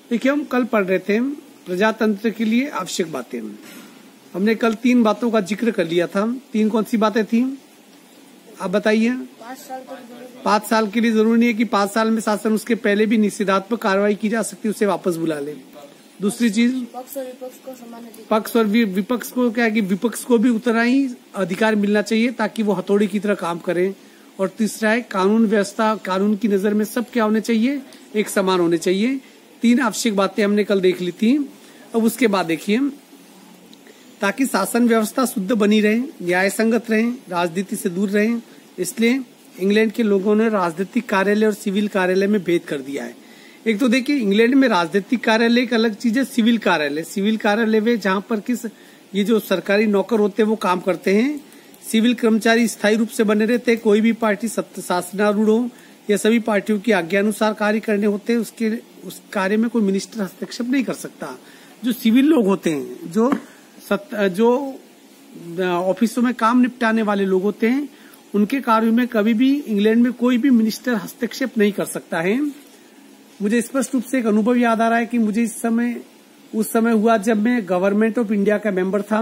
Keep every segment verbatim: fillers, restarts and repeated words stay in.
देखिए, हम कल पढ़ रहे थे प्रजातंत्र के लिए आवश्यक बातें। हमने कल तीन बातों का जिक्र कर लिया था। तीन कौन सी बातें थी आप बताइए? पाँच साल पाँच साल के लिए जरूरी नहीं है कि पाँच साल में शासन उसके पहले भी निषेधात्मक कार्रवाई की जा सकती है, उसे वापस बुला ले। दूसरी चीज, पक्ष और विपक्ष को समान अधिकार। पक्ष और विपक्ष को क्या है कि विपक्ष को भी उतना ही अधिकार मिलना चाहिए ताकि वो हथौड़ी की तरह काम करें। और तीसरा है कानून व्यवस्था, कानून की नजर में सब क्या होने चाहिए, एक समान होने चाहिए। तीन आवश्यक बातें हमने कल देख ली थी। अब उसके बाद देखिए, ताकि शासन व्यवस्था शुद्ध बनी रहे, न्याय संगत रहे, राजनीति से दूर रहे, इसलिए इंग्लैंड के लोगों ने राजनीतिक कार्यालय और सिविल कार्यालय में भेद कर दिया है। एक तो देखिए, इंग्लैंड में राजनीतिक कार्यालय एक अलग चीज है, सिविल कार्यालय। सिविल कार्यालय में जहां पर किस ये जो सरकारी नौकर होते हैं वो काम करते हैं। सिविल कर्मचारी स्थायी रूप से बने रहते हैं। कोई भी पार्टी शासनारूढ़ हो या सभी पार्टियों की आज्ञानुसार कार्य करने होते हैं, उसके उस कार्य में कोई मिनिस्टर हस्तक्षेप नहीं कर सकता। जो सिविल लोग होते हैं, जो सत, जो ऑफिसों में काम निपटाने वाले लोग होते हैं, उनके कार्यों में कभी भी इंग्लैंड में कोई भी मिनिस्टर हस्तक्षेप नहीं कर सकता है। मुझे स्पष्ट रूप से एक अनुभव याद आ रहा है कि मुझे इस समय उस समय हुआ जब मैं गवर्नमेंट ऑफ इंडिया का मेंबर था।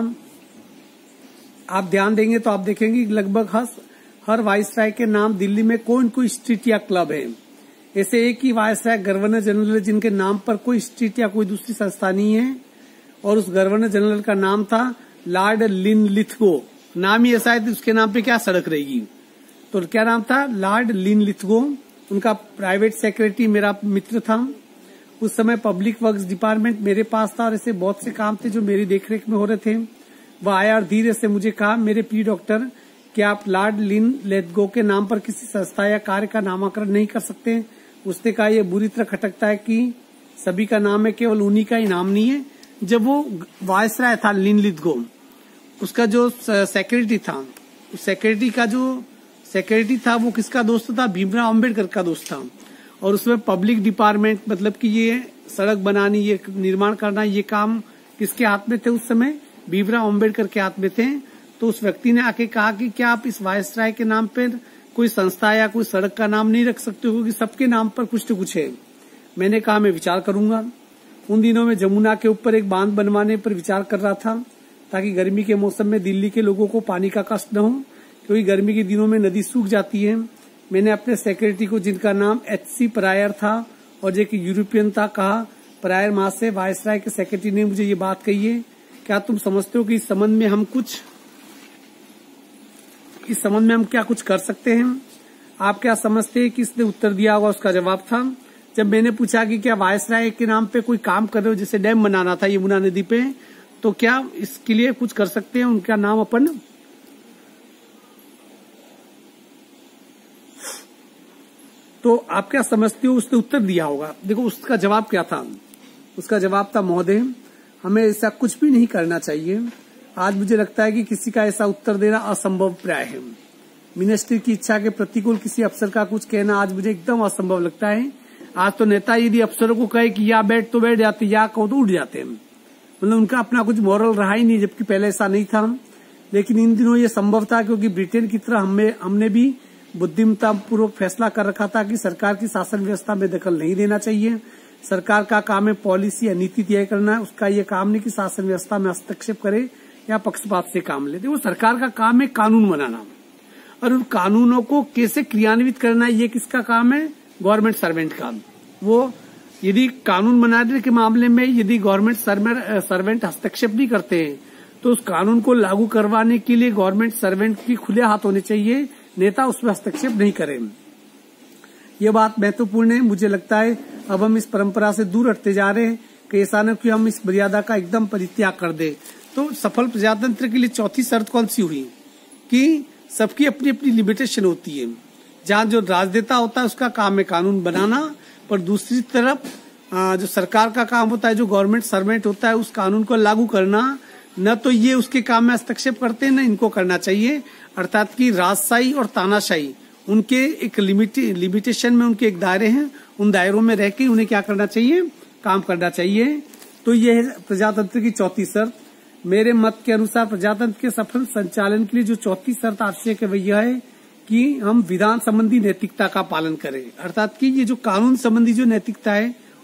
आप ध्यान देंगे तो आप देखेंगे लगभग हर हर वायसराय के नाम दिल्ली में कोई न कोई स्ट्रीट या क्लब है। ऐसे एक ही वायसराय गवर्नर जनरल है जिनके नाम पर कोई स्ट्रीट या कोई दूसरी संस्था नहीं है, और उस गवर्नर जनरल का नाम था लॉर्ड लिनलिथगो। नाम ही ऐसा है, उसके नाम पे क्या सड़क रहेगी? तो क्या नाम था? Lord Linlithgow. उनका प्राइवेट सेक्रेटरी मेरा मित्र था। उस समय पब्लिक वर्क्स डिपार्टमेंट मेरे पास था और ऐसे बहुत से काम थे जो मेरी देखरेख में हो रहे थे। वह आया और धीरे से मुझे कहा, मेरे प्रिय डॉक्टर, क्या आप लॉर्ड लिनलिथगो के नाम पर किसी संस्था या कार्य का नामकरण नहीं कर सकते? उसने कहा, यह बुरी तरह खटकता है कि सभी का नाम है, केवल उन्हीं का ही नाम नहीं है। जब वो वायसराय था लिनलिथगो, उसका जो सेक्रेटरी था, उस सेक्रेटरी का जो सेक्रेटरी था वो किसका दोस्त था? भीमराव अंबेडकर का दोस्त था। और उसमें पब्लिक डिपार्टमेंट, मतलब कि ये सड़क बनानी, ये निर्माण करना, ये काम किसके हाथ में थे उस समय? भीमराव अंबेडकर के हाथ में थे। तो उस व्यक्ति ने आके कहा कि क्या आप इस वायसराय के नाम पर कोई संस्था या कोई सड़क का नाम नहीं रख सकते हो, कि सबके नाम पर कुछ तो कुछ है? मैंने कहा, मैं विचार करूंगा। उन दिनों में जमुना के ऊपर एक बांध बनवाने पर विचार कर रहा था, ताकि गर्मी के मौसम में दिल्ली के लोगों को पानी का कष्ट न हो, क्योंकि गर्मी के दिनों में नदी सूख जाती है। मैंने अपने सेक्रेटरी को, जिनका नाम एच सी प्रायर था और जो कि यूरोपियन था, कहा, प्रायर महाशय, वायसराय के सेक्रेटरी ने मुझे ये बात कही है, क्या तुम समझते हो कि इस संबंध में हम कुछ इस संबंध में हम क्या कुछ कर सकते हैं? आप क्या समझते हैं? किसने उत्तर दिया होगा? उसका जवाब था, जब मैंने पूछा कि क्या वायसराय के नाम पे कोई काम कर रहे हो, जैसे डैम बनाना था यमुना नदी पे, तो क्या इसके लिए कुछ कर सकते हैं? उनका नाम अपन तो आप क्या समझते हो? उसने उत्तर दिया होगा। देखो उसका जवाब क्या था। उसका जवाब था, महोदय, हमें ऐसा कुछ भी नहीं करना चाहिए। आज मुझे लगता है कि किसी का ऐसा उत्तर देना असंभव प्राय है। मिनिस्टर की इच्छा के प्रतिकूल किसी अफसर का कुछ कहना आज मुझे एकदम असंभव लगता है। आज तो नेता यदि अफसरों को कहे कि या बैठ तो बैठ जाते, या कहो तो उठ जाते हैं। मतलब उनका अपना कुछ मॉरल रहा ही नहीं, जबकि पहले ऐसा नहीं था। लेकिन इन दिनों ये संभव था, क्योंकि ब्रिटेन की तरह हमें हमने भी बुद्धिमत्ता पूर्वक फैसला कर रखा था कि सरकार की शासन व्यवस्था में दखल नहीं देना चाहिए। सरकार का काम है पॉलिसी या नीति तय करना। उसका ये काम नहीं कि शासन व्यवस्था में हस्तक्षेप करे या पक्षपात से काम ले। वो सरकार का काम है कानून बनाना, और उन कानूनों को कैसे क्रियान्वित करना, ये किसका काम है? गवर्नमेंट सर्वेंट का। वो यदि कानून बनाने के मामले में यदि गवर्नमेंट सर्वेंट हस्तक्षेप नहीं करते हैं, तो उस कानून को लागू करवाने के लिए गवर्नमेंट सर्वेंट की खुले हाथ होने चाहिए, नेता उसमें हस्तक्षेप नहीं करें। ये बात महत्वपूर्ण है। मुझे लगता है अब हम इस परंपरा से दूर हटते जा रहे हैं कि ऐसा न कि हम इस मर्यादा का एकदम परित्याग कर दें। तो सफल प्रजातंत्र के लिए चौथी शर्त कौन सी हुई? कि सबकी अपनी अपनी लिमिटेशन होती है। जहाँ जो राजनेता होता है उसका काम है कानून बनाना, पर दूसरी तरफ जो सरकार का काम होता है, जो गवर्नमेंट सर्वेंट होता है, उस कानून को लागू करना। न तो ये उसके काम में हस्तक्षेप करते हैं, न इनको करना चाहिए। अर्थात कि राजशाही और तानाशाही, उनके एक लिमिट लिमिटेशन में उनके एक दायरे हैं, उन दायरों में रह के उन्हें क्या करना चाहिए? काम करना चाहिए। तो ये है प्रजातंत्र की चौथी शर्त। मेरे मत के अनुसार प्रजातंत्र के सफल संचालन के लिए जो चौथी शर्त आवश्यक है, वह है कि हम विधान संबंधी नैतिकता का पालन करें। अर्थात कि ये जो कानून संबंधी जो नैतिकता है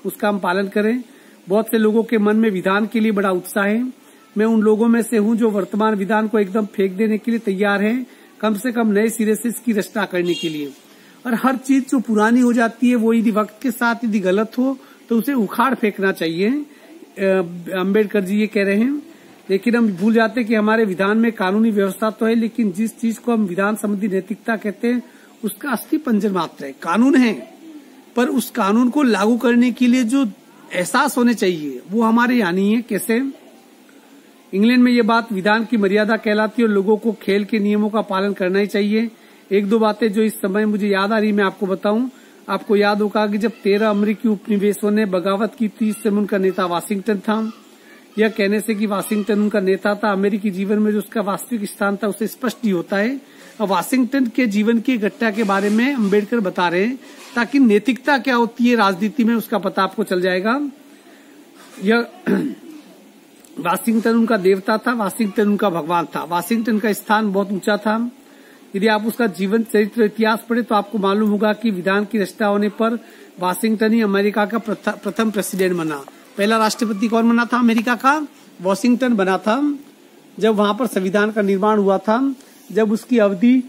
उसका हम पालन करें। बहुत से लोगों के मन में विधान के लिए बड़ा उत्साह है। मैं उन लोगों में से हूं जो वर्तमान विधान को एकदम फेंक देने के लिए तैयार हैं, कम से कम नए सिरे से इसकी रचना करने के लिए। और हर चीज जो पुरानी हो जाती है वो यदि वक्त के साथ यदि गलत हो तो उसे उखाड़ फेंकना चाहिए। अम्बेडकर जी ये कह रहे हैं। लेकिन हम भूल जाते हैं कि हमारे विधान में कानूनी व्यवस्था तो है, लेकिन जिस चीज को हम विधान संबंधी नैतिकता कहते हैं उसका अस्थि पंजर मात्र है। कानून है, पर उस कानून को लागू करने के लिए जो एहसास होने चाहिए वो हमारे यहाँ नहीं है। कैसे? इंग्लैंड में ये बात विधान की मर्यादा कहलाती है और लोगों को खेल के नियमों का पालन करना ही चाहिए। एक दो बातें जो इस समय मुझे याद आ रही मैं आपको बताऊं। आपको याद होगा कि जब तेरह अमेरिकी उपनिवेशों ने बगावत की थी, इस समय उनका नेता वाशिंगटन था। यह कहने से कि वाशिंगटन उनका नेता था, अमेरिकी जीवन में जो उसका वास्तविक स्थान था उसे स्पष्ट ही होता है। और वाशिंगटन के जीवन की घटना के बारे में अम्बेडकर बता रहे हैं ताकि नैतिकता क्या होती है राजनीति में उसका पता आपको चल जाएगा। यह वाशिंगटन उनका देवता था, वाशिंगटन उनका भगवान था। वाशिंगटन का स्थान बहुत ऊंचा था। यदि आप उसका जीवन चरित्र इतिहास पढ़े तो आपको मालूम होगा कि विधान की रचना होने पर वाशिंगटन ही अमेरिका का प्रथम प्रेसिडेंट बना। पहला राष्ट्रपति कौन बना था अमेरिका का? वाशिंगटन बना था। जब वहां पर संविधान का निर्माण हुआ था, जब उसकी अवधि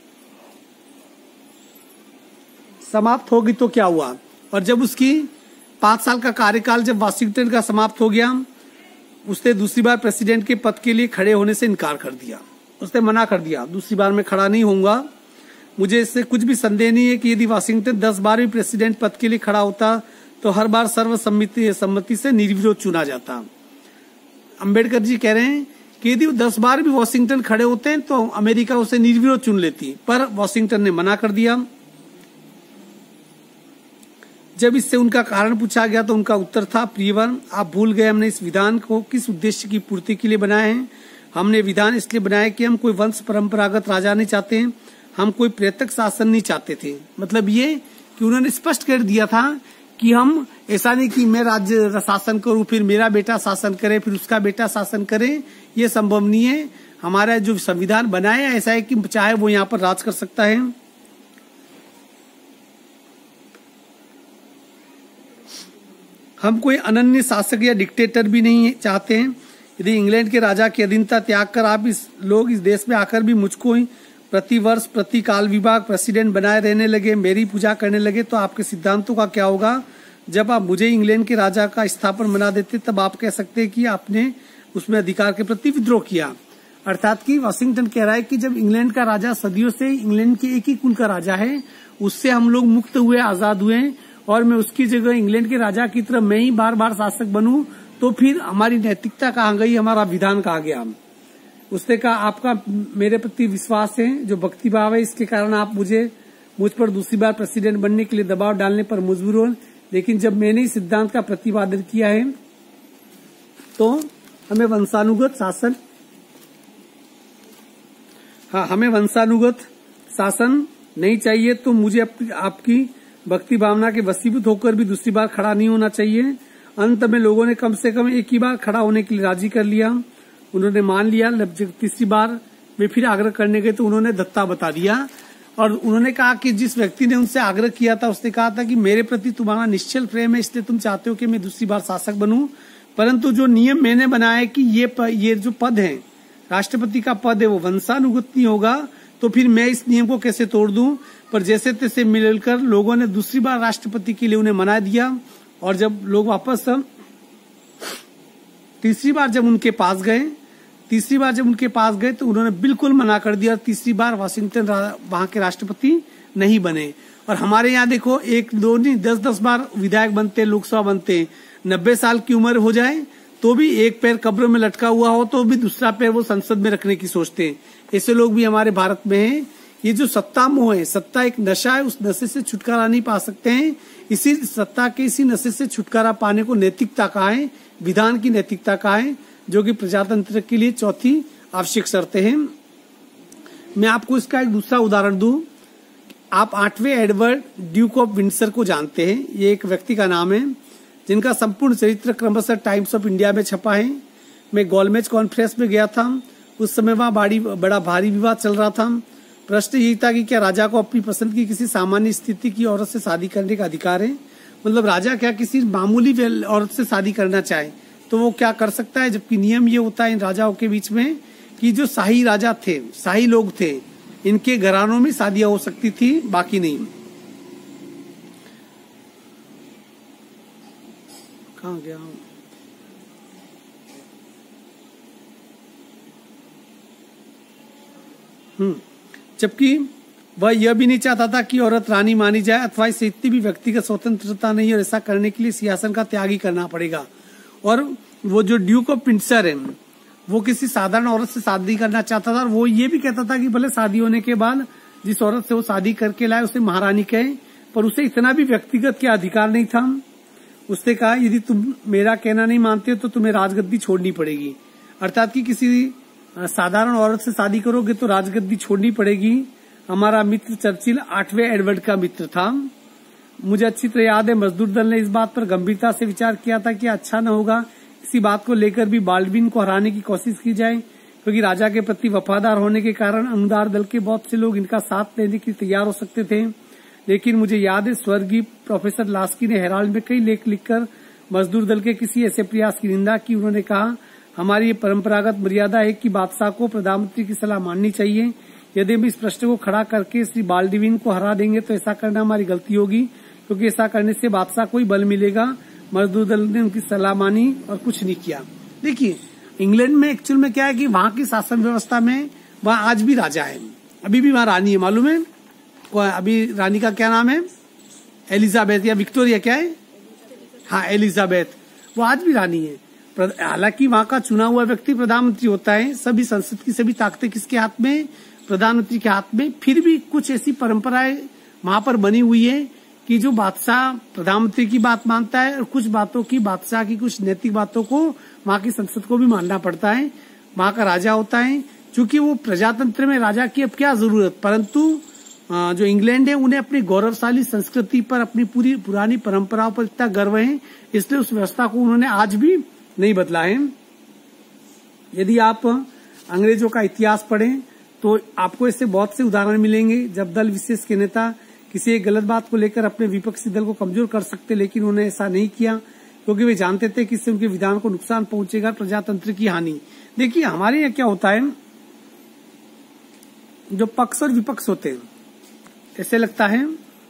समाप्त होगी तो क्या हुआ? और जब उसकी पांच साल का कार्यकाल जब वाशिंगटन का समाप्त हो गया, उसने दूसरी बार प्रेसिडेंट के पद के लिए खड़े होने से इनकार कर दिया। उसने मना कर दिया, दूसरी बार मैं खड़ा नहीं होऊंगा। मुझे इससे कुछ भी संदेह नहीं है कि यदि वाशिंगटन दस बार भी प्रेसिडेंट पद के लिए खड़ा होता तो हर बार सर्वसम्मति सम्मति से निर्विरोध चुना जाता। अम्बेडकर जी कह रहे हैं कि यदि दस बार भी वाशिंगटन खड़े होते हैं तो अमेरिका उसे निर्विरोध चुन लेती, पर वाशिंगटन ने मना कर दिया। जब इससे उनका कारण पूछा गया तो उनका उत्तर था, प्रियवर, आप भूल गए हमने इस विधान को किस उद्देश्य की पूर्ति के लिए बनाया है। हमने विधान इसलिए बनाया कि हम कोई वंश परंपरागत राजा नहीं चाहते हैं, हम कोई प्रेतक शासन नहीं चाहते थे। मतलब ये कि उन्होंने स्पष्ट कर दिया था कि हम ऐसा नहीं कि मैं राज्य शासन करूं फिर मेरा बेटा शासन करे फिर उसका बेटा शासन करे, ये संभव नहीं है। हमारा जो संविधान बनाया ऐसा है कि चाहे वो यहाँ पर राज कर सकता है। हम कोई अनन्य शासक या डिक्टेटर भी नहीं चाहते हैं। यदि इंग्लैंड के राजा की अधीनता त्याग कर आप इस लोग इस देश में आकर भी मुझको ही प्रति वर्ष प्रति काल विभाग प्रेसिडेंट बनाए रहने लगे, मेरी पूजा करने लगे, तो आपके सिद्धांतों का क्या होगा? जब आप मुझे इंग्लैंड के राजा का स्थापन बना देते तब आप कह सकते हैं कि आपने उसमें अधिकार के प्रति विद्रोह किया। अर्थात कि वाशिंगटन कह रहा है कि जब इंग्लैंड का राजा सदियों से इंग्लैंड के एक ही कुल का राजा है, उससे हम लोग मुक्त हुए, आजाद हुए, और मैं उसकी जगह इंग्लैंड के राजा की तरह मैं ही बार बार शासक बनूं तो फिर हमारी नैतिकता कहाँ गई, हमारा विधान कहाँ गया? उसने कहा आपका मेरे प्रति विश्वास है, जो भक्ति भाव है, इसके कारण आप मुझे मुझ पर दूसरी बार प्रेसिडेंट बनने के लिए दबाव डालने पर मजबूर हो। लेकिन जब मैंने इस सिद्धांत का प्रतिपादन किया है तो हमें वंशानुगत शासन हाँ हमें वंशानुगत शासन नहीं चाहिए, तो मुझे आपकी भक्ति भावना के वशीभूत होकर भी दूसरी बार खड़ा नहीं होना चाहिए। अंत में लोगों ने कम से कम एक ही बार खड़ा होने के लिए राजी कर लिया, उन्होंने मान लिया। जब तीसरी बार वे फिर आग्रह करने गए तो उन्होंने धत्ता बता दिया और उन्होंने कहा कि जिस व्यक्ति ने उनसे आग्रह किया था उसने कहा था कि मेरे प्रति तुम्हारा निश्चल प्रेम है, इसलिए तुम चाहते हो कि मैं दूसरी बार शासक बनूं, परंतु जो नियम मैंने बनाया है कि ये प, ये जो पद है राष्ट्रपति का पद है वो वंशानुगत नहीं होगा, तो फिर मैं इस नियम को कैसे तोड़ दूं? पर जैसे तैसे मिलकर लोगों ने दूसरी बार राष्ट्रपति के लिए उन्हें मना दिया। और जब लोग वापस तीसरी बार जब उनके पास गए तीसरी बार जब उनके पास गए तो उन्होंने बिल्कुल मना कर दिया। तीसरी बार वाशिंगटन वहां के राष्ट्रपति नहीं बने। और हमारे यहाँ देखो एक दो नहीं दस दस बार विधायक बनते, लोकसभा बनते, नब्बे साल की उम्र हो जाए तो भी एक पैर कब्र में लटका हुआ हो तो भी दूसरा पैर वो संसद में रखने की सोचते हैं। ऐसे लोग भी हमारे भारत में हैं। ये जो सत्ता मोह है, सत्ता एक नशा है, उस नशे से छुटकारा नहीं पा सकते हैं। इसी सत्ता के इसी नशे से छुटकारा पाने को नैतिकता कहा है, विधान की नैतिकता कहा है, जो कि प्रजातंत्र के लिए चौथी आवश्यक शर्तें हैं। मैं आपको इसका एक दूसरा उदाहरण दूं। आप आठवें एडवर्ड ड्यूक ऑफ विंडसर को जानते हैं। ये एक व्यक्ति का नाम है जिनका संपूर्ण चरित्र क्रमशः टाइम्स ऑफ इंडिया में छपा है। मैं गोलमेज कॉन्फ्रेंस में गया था, उस समय वहां बड़ी बड़ा भारी विवाद चल रहा था। प्रश्न यही था कि क्या राजा को अपनी पसंद की किसी सामान्य स्थिति की औरत से शादी करने का अधिकार है। मतलब राजा क्या किसी मामूली औरत से शादी करना चाहे तो वो क्या कर सकता है, जबकि नियम ये होता है इन राजाओं के बीच में कि जो शाही राजा थे, शाही लोग थे, इनके घरानों में शादियां हो सकती थी, बाकी नहीं। कहाँ गया हूं? हम्म जबकि वह यह भी नहीं चाहता था कि औरत रानी मानी जाए अथवा इसे इतनी भी व्यक्तिगत स्वतंत्रता नहीं, और ऐसा करने के लिए सिंहासन का त्याग ही करना पड़ेगा। और वो जो ड्यूक ऑफ विंडसर है वो किसी साधारण औरत से शादी करना चाहता था, और वो ये भी कहता था कि भले शादी होने के बाद जिस औरत से वो शादी करके लाए उसे महारानी कहे, पर उसे इतना भी व्यक्तिगत क्या अधिकार नहीं था। उसने कहा यदि तुम मेरा कहना नहीं मानते हो तो तुम्हें राजगद्दी छोड़नी पड़ेगी, अर्थात कि किसी साधारण औरत से शादी करोगे तो राजगद्दी छोड़नी पड़ेगी। हमारा मित्र चर्चिल आठवें एडवर्ड का मित्र था। मुझे अच्छी तरह याद है मजदूर दल ने इस बात पर गंभीरता से विचार किया था कि अच्छा न होगा इसी बात को लेकर भी बाल्डविन को हराने की कोशिश की जाए, क्योंकि राजा के प्रति वफादार होने के कारण अनुदार दल के बहुत से लोग इनका साथ लेने के लिए तैयार हो सकते थे। लेकिन मुझे याद है स्वर्गीय प्रोफेसर लास्की ने हेराल्ड में कई लेख लिखकर मजदूर दल के किसी ऐसे प्रयास की निंदा की। उन्होंने कहा हमारी ये परंपरागत मर्यादा है कि बादशाह को प्रधानमंत्री की सलाह माननी चाहिए। यदि हम इस प्रश्न को खड़ा करके श्री बाल्डविन को हरा देंगे तो ऐसा करना हमारी गलती होगी, क्योंकि ऐसा करने से बादशाह को ही बल मिलेगा। मजदूर दल ने उनकी सलाह मानी और कुछ नहीं किया। देखिए इंग्लैंड में एक्चुअल में क्या है कि वहां की शासन व्यवस्था में वहां आज भी राजा है, अभी भी वहां रानी है, मालूम है? अभी रानी का क्या नाम है? एलिजाबेथ या विक्टोरिया, क्या है? हाँ एलिजाबेथ, वो आज भी रानी है। हालांकि वहां का चुना हुआ व्यक्ति प्रधानमंत्री होता है। सभी संसद की सभी ताकतें किसके हाथ में? प्रधानमंत्री के हाथ में। फिर भी कुछ ऐसी परंपराएं वहां पर बनी हुई है कि जो बादशाह प्रधानमंत्री की बात मानता है, और कुछ बातों की बादशाह की कुछ नैतिक बातों को वहां की संसद को भी मानना पड़ता है। वहां का राजा होता है, चूंकि वो प्रजातंत्र में राजा की अब क्या जरूरत, परंतु जो इंग्लैंड है उन्हें अपनी गौरवशाली संस्कृति पर, अपनी पूरी पुरानी परंपराओं पर इतना गर्व है, इसलिए उस व्यवस्था को उन्होंने आज भी नहीं बदला है। यदि आप अंग्रेजों का इतिहास पढ़ें तो आपको इससे बहुत से उदाहरण मिलेंगे जब दल विशेष के नेता किसी एक गलत बात को लेकर अपने विपक्षी दल को कमजोर कर सकते, लेकिन उन्होंने ऐसा नहीं किया क्योंकि वे जानते थे कि इससे उनके विधान को नुकसान पहुंचेगा, प्रजातंत्र की हानि। देखिए हमारे यहाँ क्या होता है, जो पक्ष और विपक्ष होते हैं, ऐसे लगता है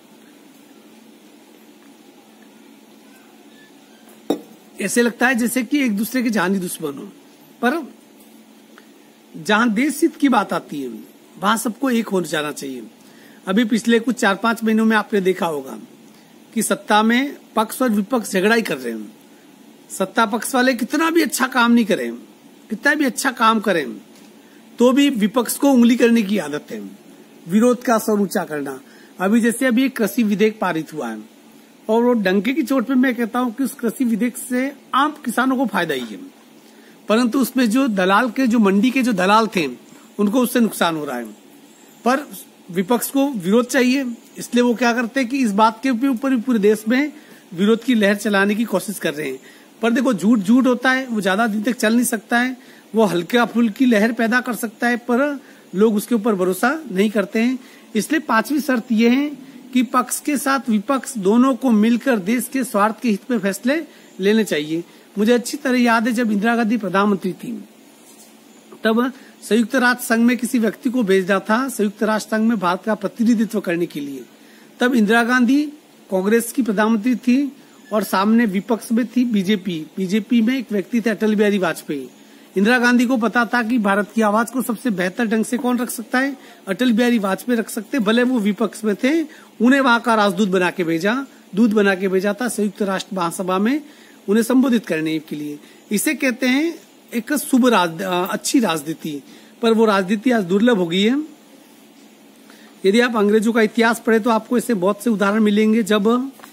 ऐसे लगता है जैसे कि एक दूसरे के जानी दुश्मन हो, पर जहां देश हित की बात आती है वहां सबको एक हो जाना चाहिए। अभी पिछले कुछ चार पांच महीनों में आपने देखा होगा कि सत्ता में पक्ष और विपक्ष झगड़ा ही कर रहे हैं। सत्ता पक्ष वाले कितना भी अच्छा काम नहीं करें, कितना भी अच्छा काम करें, तो भी विपक्ष को उंगली करने की आदत है, विरोध का स्वर ऊंचा करना। अभी जैसे अभी एक कृषि विधेयक पारित हुआ है, और वो डंके की चोट पे मैं कहता हूं कि उस कृषि विधेयक से आम किसानों को फायदा ही है, परंतु उसमें जो दलाल के, जो मंडी के जो दलाल थे, उनको उससे नुकसान हो रहा है। पर विपक्ष को विरोध चाहिए, इसलिए वो क्या करते हैं कि इस बात के ऊपर भी पूरे देश में विरोध की लहर चलाने की कोशिश कर रहे हैं। पर देखो झूठ झूठ होता है, वो ज्यादा दिन तक चल नहीं सकता है, वो हल्का फुल्की लहर पैदा कर सकता है, पर लोग उसके ऊपर भरोसा नहीं करते हैं। इसलिए पांचवी शर्त यह है कि पक्ष के साथ विपक्ष दोनों को मिलकर देश के स्वार्थ के हित में फैसले लेने चाहिए। मुझे अच्छी तरह याद है जब इंदिरा गांधी प्रधानमंत्री थी, तब संयुक्त राष्ट्र संघ में किसी व्यक्ति को भेजा था संयुक्त राष्ट्र संघ में भारत का प्रतिनिधित्व करने के लिए। तब इंदिरा गांधी कांग्रेस की प्रधानमंत्री थी और सामने विपक्ष में थी बीजेपी। बीजेपी में एक व्यक्ति थे अटल बिहारी वाजपेयी। इंदिरा गांधी को पता था कि भारत की आवाज को सबसे बेहतर ढंग से कौन रख सकता है, अटल बिहारी वाजपेयी रख सकते, भले वो विपक्ष में थे। उन्हें वहां का राजदूत बना के भेजा, दूत बना के भेजा था संयुक्त राष्ट्र महासभा में उन्हें संबोधित करने के लिए। इसे कहते हैं एक शुभ राज, अच्छी राजनीति, पर वो राजनीति आज दुर्लभ हो गई है। यदि आप अंग्रेजों का इतिहास पढ़े तो आपको इससे बहुत से उदाहरण मिलेंगे। जब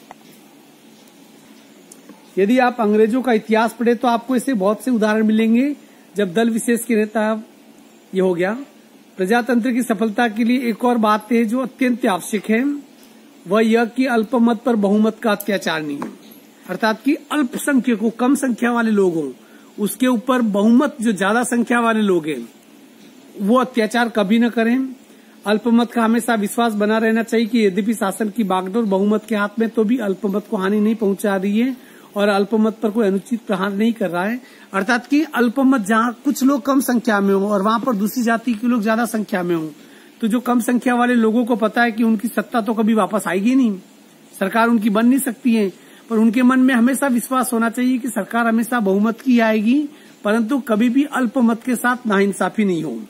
यदि आप अंग्रेजों का इतिहास पढ़े तो आपको इससे बहुत से उदाहरण मिलेंगे जब दल विशेष के नेता, ये हो गया। प्रजातंत्र की सफलता के लिए एक और बात है जो अत्यंत आवश्यक है, वह यह कि अल्पमत पर बहुमत का अत्याचार नहीं है, अर्थात कि अल्पसंख्यकों, कम संख्या वाले लोग हों, उसके ऊपर बहुमत जो ज्यादा संख्या वाले लोग हैं वो अत्याचार कभी न करें। अल्पमत का हमेशा विश्वास बना रहना चाहिए कि यद्यपि शासन की बागडोर बहुमत के हाथ में, तो भी अल्पमत को हानि नहीं पहुंचा रही है और अल्पमत पर कोई अनुचित प्रहार नहीं कर रहा है। अर्थात कि अल्पमत जहां कुछ लोग कम संख्या में हो और वहां पर दूसरी जाति के लोग ज्यादा संख्या में हो, तो जो कम संख्या वाले लोगों को पता है कि उनकी सत्ता तो कभी वापस आएगी नहीं, सरकार उनकी बन नहीं सकती है, पर उनके मन में हमेशा विश्वास होना चाहिए कि सरकार हमेशा बहुमत की आएगी, परंतु कभी भी अल्पमत के साथ नाइंसाफी नहीं हो।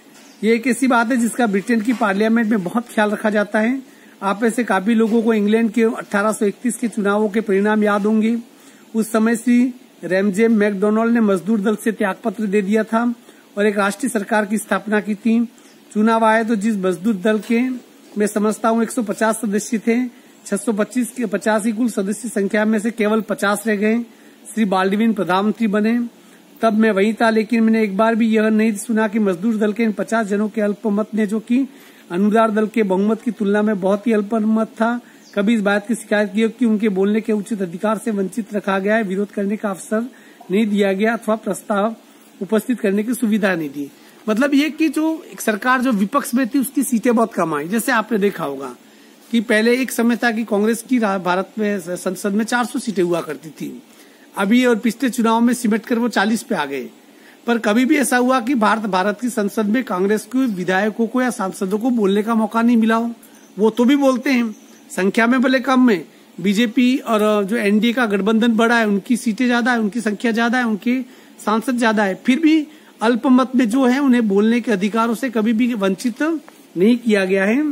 ये एक ऐसी बात है जिसका ब्रिटेन की पार्लियामेंट में बहुत ख्याल रखा जाता है। आप में से काफी लोगों को इंग्लैंड के अठारह सौ इकतीस के चुनावों के परिणाम याद होंगे। उस समय श्री रैमजे मैकडोनाल्ड ने मजदूर दल से त्यागपत्र दे दिया था और एक राष्ट्रीय सरकार की स्थापना की थी। चुनाव आए तो जिस मजदूर दल के मैं समझता हूँ एक सौ पचास सदस्य थे, छह सौ पच्चीस के पचासी कुल सदस्य संख्या में से केवल पचास रह गए। श्री बाल्डविन प्रधानमंत्री बने। तब मैं वही था, लेकिन मैंने एक बार भी यह नहीं सुना कि मजदूर दल के इन पचास जनों के अल्पमत ने, जो कि अनुदार दल के बहुमत की तुलना में बहुत ही अल्पमत था, कभी इस बात की शिकायत की कि उनके बोलने के उचित अधिकार से वंचित रखा गया है, विरोध करने का अवसर नहीं दिया गया अथवा प्रस्ताव उपस्थित करने की सुविधा नहीं दी। मतलब ये कि जो एक सरकार जो विपक्ष में थी उसकी सीटें बहुत कम आई। जैसे आपने देखा होगा कि पहले एक समय था कि कांग्रेस की भारत में संसद में चार सौ सीटें हुआ करती थी, अभी और पिछले चुनाव में सिमट कर वो चालीस पे आ गए। पर कभी भी ऐसा हुआ कि भारत भारत की संसद में कांग्रेस के विधायकों को या सांसदों को बोलने का मौका नहीं मिला हो। वो तो भी बोलते हैं, संख्या में भले कम में। बीजेपी और जो एनडीए का गठबंधन बड़ा है, उनकी सीटें ज्यादा है, उनकी संख्या ज्यादा है, उनके सांसद ज्यादा है, फिर भी अल्पमत में जो है उन्हें बोलने के अधिकारों से कभी भी वंचित नहीं किया गया है।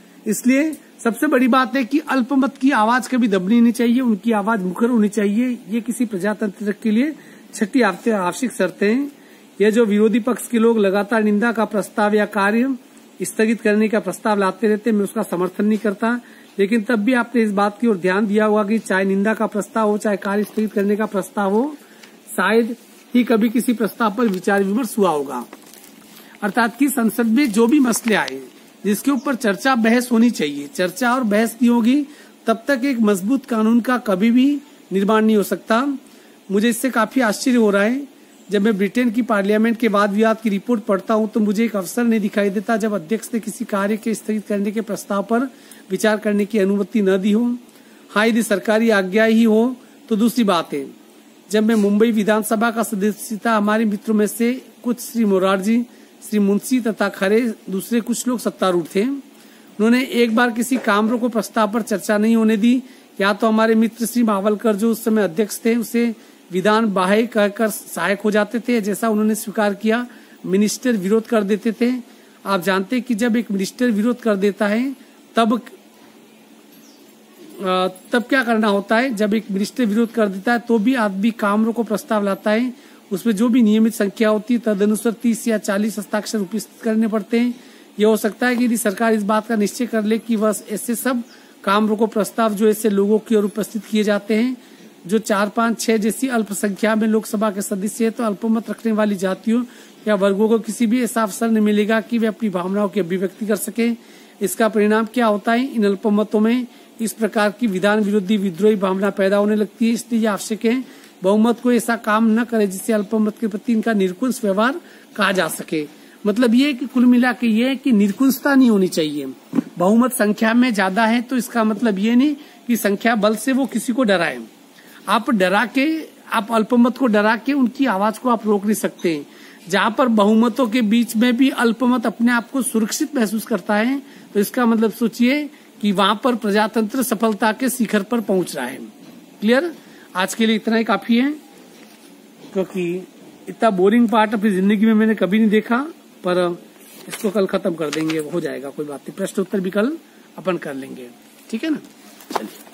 इसलिए सबसे बड़ी बात है कि अल्पमत की आवाज कभी दबनी नहीं चाहिए, उनकी आवाज मुखर होनी चाहिए। ये किसी प्रजातंत्र के लिए छठी आवश्यक शर्तें हैं। यह जो विरोधी पक्ष के लोग लगातार निंदा का प्रस्ताव या कार्य स्थगित करने का प्रस्ताव लाते रहते, मैं उसका समर्थन नहीं करता। लेकिन तब भी आपने इस बात की ओर ध्यान दिया होगा कि चाहे निंदा का प्रस्ताव हो, चाहे कार्य स्थगित करने का प्रस्ताव हो, शायद ही कभी किसी प्रस्ताव पर विचार विमर्श हुआ होगा। अर्थात कि संसद में जो भी मसले आए जिसके ऊपर चर्चा बहस होनी चाहिए, चर्चा और बहस नहीं होगी तब तक एक मजबूत कानून का कभी भी निर्माण नहीं हो सकता। मुझे इससे काफी आश्चर्य हो रहा है, जब मैं ब्रिटेन की पार्लियामेंट के वाद विवाद की रिपोर्ट पढ़ता हूं तो मुझे एक अवसर नहीं दिखाई देता जब अध्यक्ष ने किसी कार्य के स्थगित करने के प्रस्ताव पर विचार करने की अनुमति न दी हो। हाँ, यदि सरकारी आज्ञा ही हो तो दूसरी बात है। जब मैं मुंबई विधानसभा का सदस्य था, हमारे मित्रों में से कुछ श्री मोरारजी, श्री मुंशी तथा खरे दूसरे कुछ लोग सत्तारूढ़ थे। उन्होंने एक बार किसी काम रोको प्रस्ताव पर चर्चा नहीं होने दी, या तो हमारे मित्र श्री मावलकर जो उस समय अध्यक्ष थे उसे विधान बाह्य कहकर सहायक हो जाते थे, जैसा उन्होंने स्वीकार किया। मिनिस्टर विरोध कर देते थे। आप जानते हैं कि जब एक मिनिस्टर विरोध कर देता है तब तब क्या करना होता है। जब एक मिनिस्टर विरोध कर देता है तो भी आदमी काम रोको प्रस्ताव लाता है, उसमें जो भी नियमित संख्या होती है तदनुसार तीस या चालीस हस्ताक्षर उपस्थित करने पड़ते हैं। यह हो सकता है कि यदि सरकार इस बात का निश्चय कर ले कि वह ऐसे सब काम रोको प्रस्ताव जो ऐसे लोगों की ओर उपस्थित किए जाते हैं जो चार पांच छह जैसी अल्पसंख्या में लोकसभा के सदस्य है, तो अल्पमत रखने वाली जातियों या वर्गों को किसी भी ऐसा अवसर नहीं मिलेगा कि वे अपनी भावनाओं की अभिव्यक्ति कर सके। इसका परिणाम क्या होता है, इन अल्पमतों में इस प्रकार की विधान विरोधी विद्रोही भावना पैदा होने लगती है। इसलिए आवश्यक है बहुमत को ऐसा काम न करे जिससे अल्पमत के प्रति इनका निरकुश व्यवहार कहा जा सके। मतलब ये कि कुल मिला के ये है कि निरकुशता नहीं होनी चाहिए। बहुमत संख्या में ज्यादा है तो इसका मतलब ये नहीं कि संख्या बल से वो किसी को डराए। आप डरा के, आप अल्पमत को डरा के उनकी आवाज को आप रोक नहीं सकते। जहां पर बहुमतों के बीच में भी अल्पमत अपने आप को सुरक्षित महसूस करता है, तो इसका मतलब सोचिए कि वहां पर प्रजातंत्र सफलता के शिखर पर पहुंच रहा है। क्लियर? आज के लिए इतना ही काफी है, क्योंकि इतना बोरिंग पार्ट अपनी जिंदगी में मैंने कभी नहीं देखा। पर इसको कल खत्म कर देंगे, हो जाएगा, कोई बात नहीं। प्रश्न उत्तर भी कल अपन कर लेंगे, ठीक है ना? चलिए।